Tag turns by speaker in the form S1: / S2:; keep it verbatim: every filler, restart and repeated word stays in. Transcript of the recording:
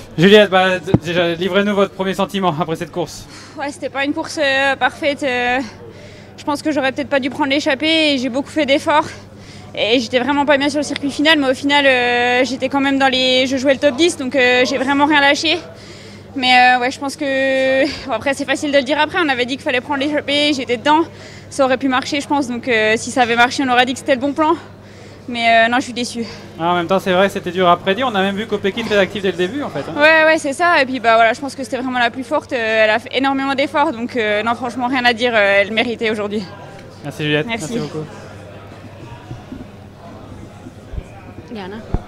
S1: Juliette, bah, déjà, livrez-nous votre premier sentiment après cette course.
S2: Ouais, c'était pas une course euh, parfaite. Euh, je pense que j'aurais peut-être pas dû prendre l'échappée et j'ai beaucoup fait d'efforts. Et j'étais vraiment pas bien sur le circuit final, mais au final, euh, j'étais quand même dans les. Je jouais le top dix, donc euh, j'ai vraiment rien lâché. Mais euh, ouais, je pense que. Bon, après, c'est facile de le dire après. On avait dit qu'il fallait prendre l'échappée, j'étais dedans. Ça aurait pu marcher, je pense. Donc euh, si ça avait marché, on aurait dit que c'était le bon plan. Mais euh, non, je suis déçue.
S1: Ah, en même temps, c'est vrai, c'était dur à prédire. On a même vu Kopecky très active dès le début, en fait. Hein.
S2: Ouais, ouais, c'est ça. Et puis, bah voilà, je pense que c'était vraiment la plus forte. Elle a fait énormément d'efforts. Donc, euh, non, franchement, rien à dire. Elle méritait aujourd'hui.
S1: Merci, Juliette.
S2: Merci,
S1: Merci beaucoup.
S3: Diana.